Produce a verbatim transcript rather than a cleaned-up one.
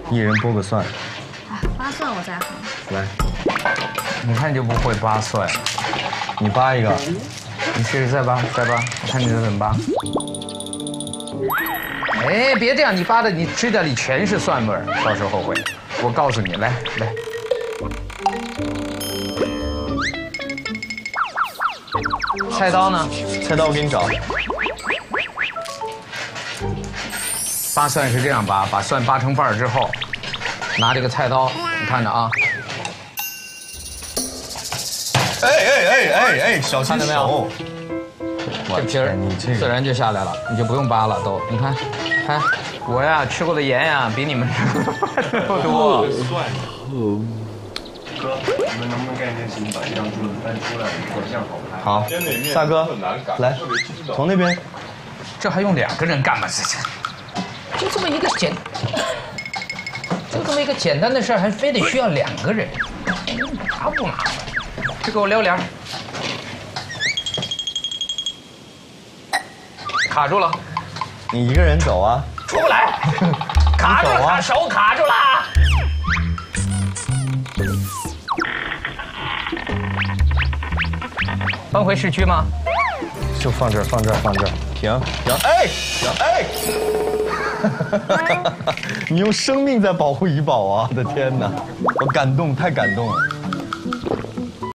一人剥个蒜。 哎，扒蒜我在行。 来， 你看你就不会扒蒜， 你扒一个。 你试试再扒，再扒，我看你这怎么扒。哎，别这样，你扒的你指甲里全是蒜味儿，到时候后悔。我告诉你，来来。菜刀呢？ 菜刀我给你找。 扒蒜是这样扒，把蒜扒成瓣儿之后，拿这个菜刀，你看着啊。 哎哎哎哎哎，小心手！ 这皮儿自然就下来了，你就不用扒了都。你看，看我呀吃过的盐呀，比你们吃过的饭都多。 蒜。哥，你们能不能干一件事情，把这张桌子搬出来，以后这样好拍？ 好，大哥，来，从那边。 这还用两个人干吗？这这，就这么一个简，就这么一个简单的事儿，还非得需要两个人，麻不麻烦？这给我撩帘。卡住了， 你一个人走啊？ 出不来，卡住了，卡手卡住了。搬回市区吗？ 就放这儿，放这儿，放这儿。停停，哎停哎！你用生命在保护怡宝啊！我的天哪，我感动，太感动了。